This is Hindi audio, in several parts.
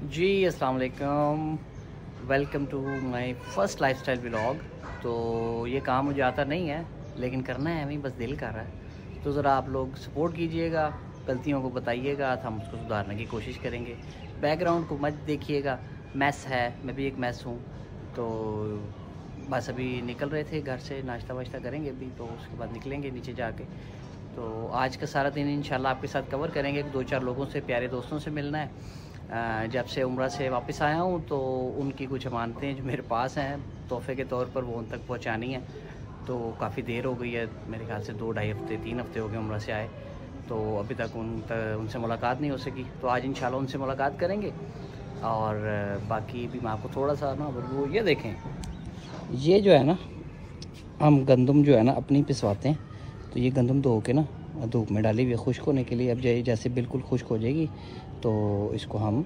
जी अस्सलाम वालेकुम, welcome to my first lifestyle vlog. तो ये काम मुझे आता नहीं है लेकिन करना है हमें, बस दिल कर रहा है। तो ज़रा आप लोग सपोर्ट कीजिएगा, गलतियों को बताइएगा तो हम उसको सुधारने की कोशिश करेंगे। बैकग्राउंड को मत देखिएगा, मैस है, मैं भी एक मैस हूँ। तो बस अभी निकल रहे थे घर से, नाश्ता वाश्ता करेंगे अभी, तो उसके बाद निकलेंगे नीचे जाके। तो आज का सारा दिन इंशाल्लाह आपके साथ कवर करेंगे। 2-4 लोगों से, प्यारे दोस्तों से मिलना है। जब से उम्रा से वापस आया हूँ तो उनकी कुछ अमानतें जो मेरे पास हैं तोहफे के तौर पर, वो उन तक पहुँचानी है। तो काफ़ी देर हो गई है, मेरे ख्याल से 2-2.5 हफ्ते 3 हफ्ते हो गए उम्रा से आए, तो अभी तक उनसे मुलाकात नहीं हो सकी। तो आज इंशाल्लाह उनसे मुलाकात करेंगे। और बाकी भी मैं आपको थोड़ा सा ना, वो ये देखें, ये जो है ना, हम गंदम जो है ना अपनी पिसवाते हैं। तो ये गंदम धो के ना धूप में डाली हुई है खुश्क होने के लिए। अब जैसे बिल्कुल खुश्क हो जाएगी तो इसको हम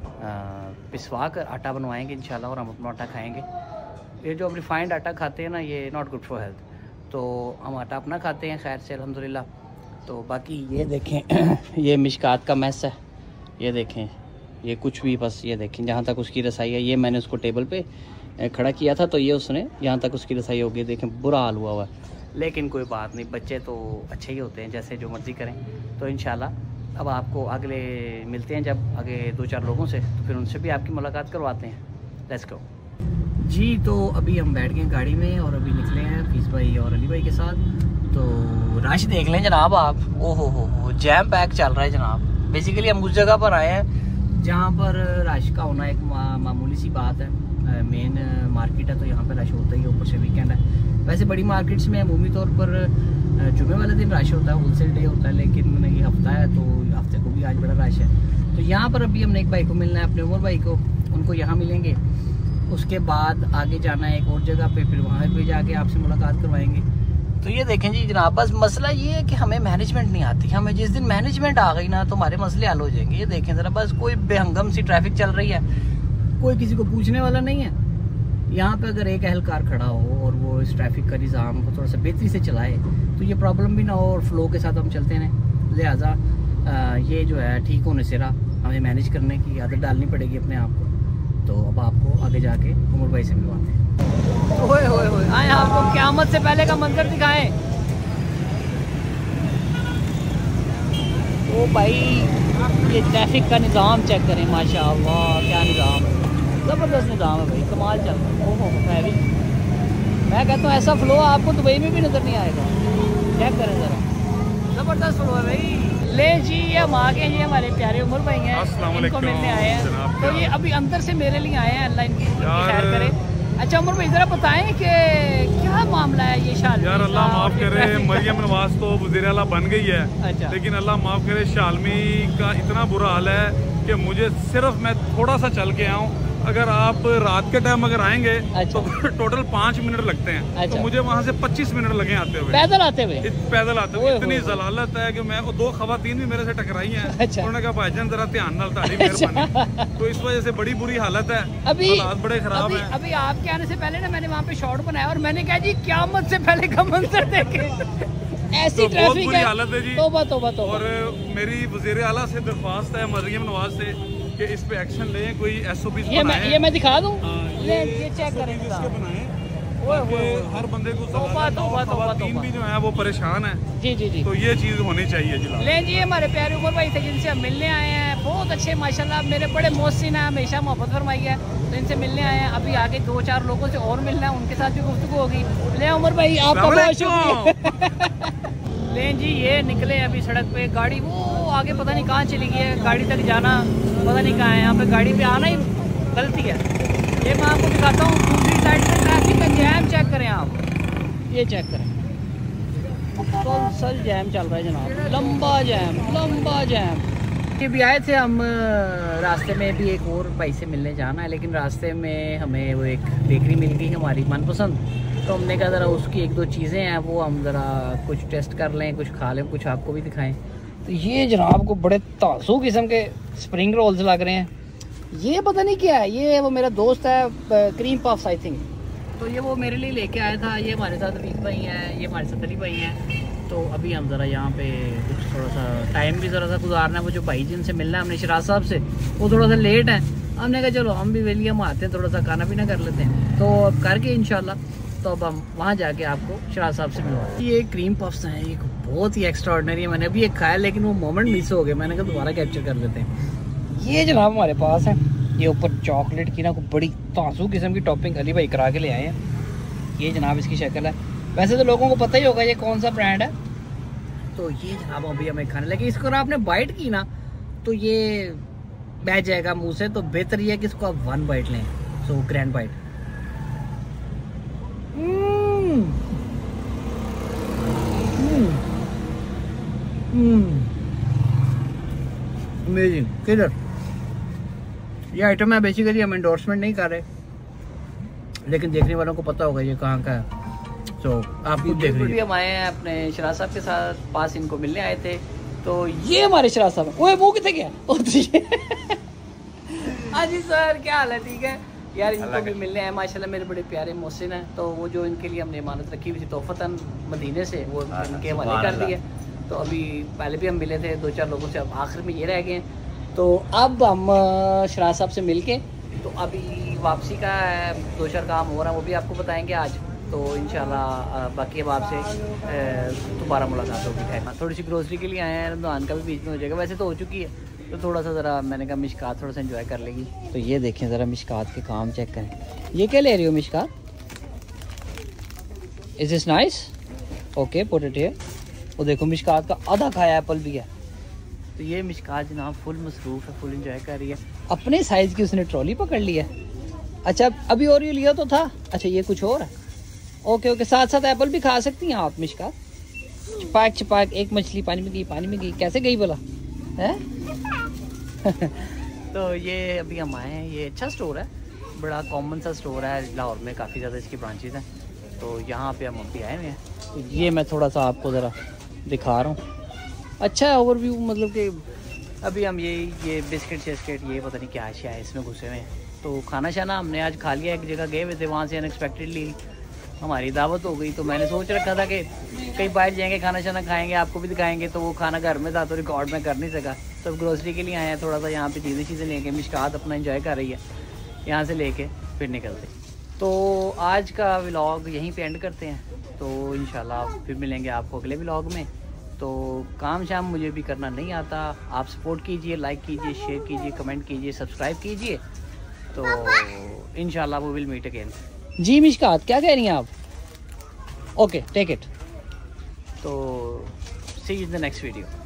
पिसवा कर आटा बनवाएंगे इंशाल्लाह, और हम अपना आटा खाएंगे। ये जो हम रिफाइंड आटा खाते हैं ना, ये नॉट गुड फॉर हेल्थ, तो हम आटा अपना खाते हैं खैर से अल्हम्दुलिल्लाह। तो बाकी ये देखें ये मिशकात का मैस है, ये देखें, ये कुछ भी, बस ये देखें जहाँ तक उसकी रसाई है। ये मैंने उसको टेबल पे खड़ा किया था तो ये उसने यहाँ तक उसकी रसाई हो गई। देखें बुरा हाल हुआ हुआ है, लेकिन कोई बात नहीं, बच्चे तो अच्छे ही होते हैं, जैसे जो मर्ज़ी करें। तो इंशाल्लाह अब आपको अगले मिलते हैं जब आगे 2-4 लोगों से, तो फिर उनसे भी आपकी मुलाकात करवाते हैं। लेट्स गो जी। तो अभी हम बैठ गए गाड़ी में और अभी निकले हैं फीस भाई और अली भाई के साथ। तो रश देख लें जनाब आप, ओहो हो जैम पैक चल रहा है जनाब। बेसिकली हम उस जगह पर आए हैं जहाँ पर रश का होना एक मामूली सी बात है। मेन मार्केट है तो यहाँ पर रश होता ही है, ऊपर से वीकेंड है। वैसे बड़ी मार्केट्स में अमूमी तौर पर जुमे वाले दिन रश होता है, होलसेल डे होता है, लेकिन ये हफ्ता है तो हफ्ते को भी आज बड़ा रश है। तो यहाँ पर अभी हमने एक भाई को मिलना है, अपने उमर भाई को, उनको यहाँ मिलेंगे। उसके बाद आगे जाना है एक और जगह पे, फिर वहाँ पे जाके आपसे मुलाकात करवाएंगे। तो ये देखें जी जनाब, बस मसला ये है कि हमें मैनेजमेंट नहीं आती। हमें जिस दिन मैनेजमेंट आ गई ना तो हमारे मसले हल हो जाएंगे। ये देखें ज़रा, बस कोई बेहंगम सी ट्रैफिक चल रही है, कोई किसी को पूछने वाला नहीं है। यहाँ पे अगर एक अहलकार खड़ा हो और वो इस ट्रैफिक का निज़ाम को थोड़ा सा बेहतरी से चलाए तो ये प्रॉब्लम भी ना हो और फ्लो के साथ हम चलते हैं। लिहाजा ये जो है ठीक होने से रहा, हमें मैनेज करने की आदत डालनी पड़ेगी अपने आप को। तो अब आपको आगे जाके उमर भाई से मिलवाते हैं। ओए होए होए, आए आपको क़यामत से पहले का मंजर दिखाएं। ओ भाई, ये ट्रैफिक का निज़ाम चेक करें, माशाअल्लाह क्या निज़ाम है, ज़बरदस्त निज़ाम है भाई, कमाल चल रहा है। ओहो हैवी, मैं कहता हूँ ऐसा फ्लो आपको दुबई में भी नज़र नहीं आएगा। चेक करें ज़रा, ज़बरदस्त फ्लो है भाई। ले जी, ये हम आ गए, ये हमारे प्यारे उमर भाई हैं, इनको मिलने आए हैं। तो ये अभी अंदर से मेरे लिए आए हैं, अल्लाह इनकी खैर करे। अच्छा उमर भाई ज़रा बताएं कि क्या मामला है ये शालमी? यार अल्लाह माफ़ करे, मरियम नवाज तो वज़ीर आला बन गई है। अच्छा। लेकिन अल्लाह माफ़ करे, शालमी का इतना बुरा हाल है कि मुझे सिर्फ, मैं थोड़ा सा चल के आऊँ, अगर आप रात के टाइम अगर आएंगे तो टोटल 5 मिनट लगते हैं। तो मुझे वहाँ से 25 मिनट लगे आते हुए, पैदल आते हुए। इतनी जलालत है कि मैं, 2 खवातीन भी मेरे से टकराई हैं। उन्होंने कहा भाईजान जरा ध्यान नाल, ताली मेहरबानी। तो इस वजह से बड़ी बुरी हालत है, हालात बड़े खराब हैं। अभी आपके आने से पहले ना मैंने वहाँ पे शॉट बनाया और मैंने कहा जी क़यामत से पहले का मंजर देखे। ऐसी तो बहुत बुरी हालत है जी। तौबा तौबा तौबा। और मेरी वज़ीर आला से दरख्वास्त है मरियम नवाज से कि इस पे एक्शन लें, कोई SOP बनाएं। ये मैं दिखा दूं, ये चेक करें हर बंदे को। खवातीन भी जो है वो परेशान है। जी जी जी। तो ये चीज़ होनी चाहिए जी। ले जी, हमारे प्यारे उमर भाई थे जिनसे हम मिलने आए हैं, बहुत अच्छे माशाल्लाह, मेरे बड़े मोहसिन हैं, हमेशा मोहब्बत फरमाई है, तो इनसे मिलने आए हैं। अभी आगे 2-4 लोगों से और मिलना है, उनके साथ भी गुफ्तगू होगी। ले उमर भाई आपका बहुत शुक्रिया। ले जी, ये निकले अभी सड़क पे, गाड़ी वो आगे पता नहीं कहाँ चली गई है, गाड़ी तक जाना पता नहीं कहाँ है। यहाँ पे गाड़ी पे आना ही गलती है। ये मैं आपको दिखाता हूँ दूसरी साइड से ट्रैफिक का जैम चेक करें आप, ये चेक करें, मुसलसल जैम चल रहा है जनाब, लंबा जैम। ये भी आए थे हम, रास्ते में भी एक और भाई से मिलने जाना है, लेकिन रास्ते में हमें वो एक बेकरी मिल गई हमारी मनपसंद। तो हमने कहा ज़रा उसकी 1-2 चीज़ें हैं वो हम ज़रा कुछ टेस्ट कर लें, कुछ खा लें, कुछ आपको भी दिखाएं। तो ये जनाब को बड़े ताज़ू किस्म के स्प्रिंग रोल्स लग रहे हैं। ये पता नहीं क्या है, ये वो मेरा दोस्त है, क्रीम पफ्स आई थिंक, तो ये वो मेरे लिए लेके आया था। ये हमारे साथ रफीक भाई हैं, ये हमारे साथ अली भाई हैं। तो अभी हम ज़रा यहाँ पे कुछ थोड़ा सा टाइम भी ज़रा सा गुजारना है। वो जो भाई जिनसे मिलना है हमने, शराज साहब से, वो थोड़ा सा लेट है, हमने कहा चलो हम भी वेली हम आते हैं, थोड़ा सा खाना पीना कर लेते हैं। तो अब करके इंशाल्लाह तो अब हम वहाँ जाके आपको शराज साहब से मिलवाते हैं। ये क्रीम पफ्स हैं, ये बहुत ही एक्स्ट्राऑर्डिनरी है। मैंने अभी एक खाया लेकिन वो मोमेंट मिस हो गया, मैंने कहा दोबारा कैप्चर कर लेते हैं। ये जनाब हमारे पास है, ये ऊपर चॉकलेट की ना बड़ी ताज़ू किस्म की टॉपिंग अली भाई करा के ले आए हैं। ये जनाब इसकी शक्ल है, वैसे तो लोगों को पता ही होगा ये कौन सा ब्रांड है। तो ये जनाब अभी हमें खाने लगे, इसको ना आपने बाइट की ना तो ये बह जाएगा मुंह से, तो बेहतर ये है कि इसको आप 1 बाइट लें। So grand bite. अमेजिंग। किधर ये आइटम है, बेसिकली हम एंडोर्समेंट नहीं कर रहे, लेकिन देखने वालों को पता होगा ये कहाँ का है। तो आप खुद देख लीजिए। हम आए हैं अपने शराज साहब के साथ, पास इनको मिलने आए थे। तो ये हमारे शराज साहब है। ओए वो कितने गया? हाँ जी सर, क्या हाल है? ठीक है यार, इनको भी मिलने आए माशाल्लाह, मेरे बड़े प्यारे मोहसिन हैं। तो वो जो इनके लिए हमने इमानत रखी हुई थी तोहफतन मदीने से, वो इनके हवाले कर दिए। तो अभी पहले भी हम मिले थे 2-4 लोगों से, अब आखिर में ये रह गए हैं। तो अब हम शराज साहब से मिल के तो अभी वापसी का 2-4 काम हो रहा है, वो भी आपको बताएंगे आज। तो इंशाल्लाह बाकी अब आपसे दोबारा मुलाकात होगी। थोड़ी सी ग्रोसरी के लिए आए हैं, रमज़ान का भी बीच में हो जाएगा, वैसे तो हो चुकी है, तो थोड़ा सा ज़रा मैंने कहा मिशकात थोड़ा सा एंजॉय कर लेगी। तो ये देखें ज़रा मिशकात के काम चेक करें। ये क्या ले रही हो Mishkat? Is this nice? Okay put it here. वो देखो मिशकात का आधा खाया एप्पल भी है। तो ये मिशकात जनाब फुल मसरूफ़ है, फुल एंजॉय कर रही है। अपने साइज़ की उसने ट्रॉली पकड़ ली है। अच्छा अभी और ये लिया तो था, अच्छा ये कुछ और है। ओके ओके, साथ साथ एप्पल भी खा सकती हैं आप मिशकात। छपाक छपाक एक मछली पानी में गई, पानी में गई, कैसे गई बोला है? तो ये अभी हम आए हैं, ये अच्छा स्टोर है, बड़ा कॉमन सा स्टोर है लाहौर में, काफ़ी ज़्यादा इसकी ब्रांचेज़ हैं। तो यहाँ पे हम अभी आए हुए हैं। तो ये मैं थोड़ा सा आपको ज़रा दिखा रहा हूँ। अच्छा है ओवरव्यू, मतलब कि अभी हम ये बिस्किट शिस्किट ये पता नहीं क्या अशिया है इसमें घुसे हुए हैं। तो खाना शाना हमने आज खा लिया, एक जगह गए हुए थे, वहाँ से अनएक्सपेक्टेडली हमारी दावत हो गई। तो मैंने सोच रखा था कि कहीं बाहर जाएंगे, खाना शाना खाएंगे, आपको भी दिखाएंगे। तो वो खाना घर में था तो रिकॉर्ड में कर नहीं सका। तो ग्रोसरी के लिए आए हैं, थोड़ा सा यहाँ पे चीज़ें लेके मिशकात अपना एंजॉय कर रही है, यहाँ से लेके फिर निकलते। तो आज का व्लॉग यहीं पे एंड करते हैं। तो इंशाल्लाह फिर मिलेंगे आपको अगले व्लॉग में। तो काम शाम मुझे भी करना नहीं आता, आप सपोर्ट कीजिए, लाइक कीजिए, शेयर कीजिए, कमेंट कीजिए, सब्सक्राइब कीजिए। तो इंशाल्लाह वो विल मीट अगेन। जी मिशकात क्या कह रही हैं आप? Okay take it. तो see you in the next video.